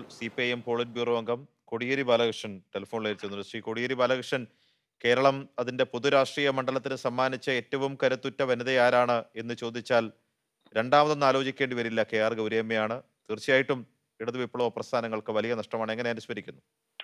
CPIM polit bureau അംഗം കോടിയേരി ബാലകൃഷ്ണൻ ടെലിഫോണിൽ ചേർന്നുണ്ട്. ശ്രീ കോടിയേരി ബാലകൃഷ്ണൻ, കേരളം അതിന്റെ പൊതുരാഷ്ട്രീയ മണ്ഡലത്തിന് സമ്മാനിച്ച ഏറ്റവും കരുത്തുറ്റ വനിത ആരാണ് എന്ന് ചോദിച്ചാൽ രണ്ടാമതൊന്നും ആലോചിക്കേണ്ടി വരില്ല, KR ഗൗരിയമ്മയാണ്. തീർച്ചയായിട്ടും ഇടതു വിപ്ലവ പ്രസ്ഥാനങ്ങൾക്ക് വലിയ നഷ്ടമാണ്. എങ്ങനെ അനുസ്മരിക്കുന്നു?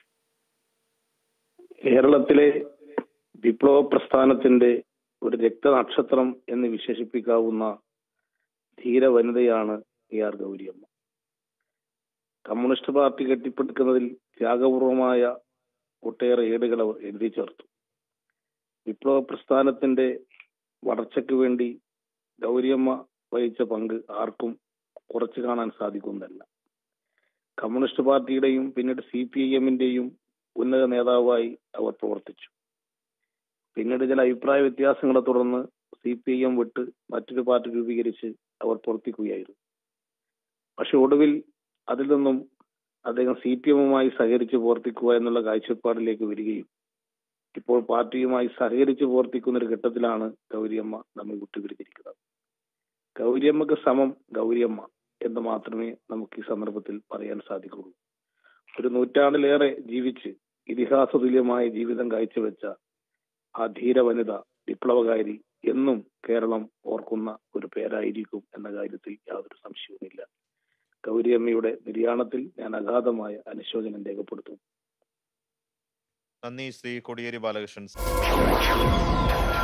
കേരളത്തിലെ വിപ്ലവ പ്രസ്ഥാനത്തിന്റെ ഒരു രക്തനക്ഷത്രം എന്ന് വിശേഷിപ്പിക്കാവുന്ന ധീര വനിതയാണ് KR ഗൗരിയമ്മ. കമ്മ്യൂണിസ്റ്റ് പാർട്ടി കെട്ടിപ്പടുക്കുന്നതിൽ ത്യാഗപൂർവമായ ഒട്ടേറെ ഏടുകൾ അവർ എഴുതി ചേർത്തു. വിപ്ലവ പ്രസ്ഥാനത്തിന്റെ വളർച്ചയ്ക്ക് വേണ്ടി ഗൗരിയമ്മ വഹിച്ച പങ്ക് ആർക്കും കുറച്ചു കാണാൻ സാധിക്കുന്നതല്ല. കമ്മ്യൂണിസ്റ്റ് പാർട്ടിയുടെയും പിന്നീട് CPIMന്റെയും ഉന്നത നേതാവായി അവർ പ്രവർത്തിച്ചു. പിന്നീട് ചില അഭിപ്രായ വ്യത്യാസങ്ങളെ തുടർന്ന് CPIM വിട്ട് മറ്റൊരു പാർട്ടി രൂപീകരിച്ച് അവർ പ്രവർത്തിക്കുകയായിരുന്നു. പക്ഷെ ഒടുവിൽ അതിൽ നിന്നും അദ്ദേഹം CPIMുമായി സഹകരിച്ച് പ്രവർത്തിക്കുക എന്നുള്ള കാഴ്ചപ്പാടിലേക്ക് വരികയും ഇപ്പോൾ പാർട്ടിയുമായി സഹകരിച്ച് പ്രവർത്തിക്കുന്ന ഒരു ഘട്ടത്തിലാണ് ഗൗരിയമ്മ നമ്മെ വിട്ടുപിരിഞ്ഞിരിക്കുന്നത്. ഗൗരിയമ്മക്ക് സമം ഗൗരിയമ്മ എന്ന് മാത്രമേ നമുക്ക് ഈ സന്ദർഭത്തിൽ പറയാൻ സാധിക്കുള്ളൂ. ഒരു നൂറ്റാണ്ടിലേറെ ജീവിച്ച് ഇതിഹാസ തുല്യമായ ജീവിതം കാഴ്ചവെച്ച ആ ധീര വനിത, വിപ്ലവകാരി എന്നും കേരളം ഓർക്കുന്ന ഒരു പേരായിരിക്കും എന്ന കാര്യത്തിൽ യാതൊരു സംശയവുമില്ല. ഗൗരിയമ്മയുടെ നിര്യാണത്തിൽ ഞാൻ അഗാധമായ അനുശോചനം രേഖപ്പെടുത്തുന്നു. നന്ദി ശ്രീ കോടിയേരി ബാലകൃഷ്ണൻ.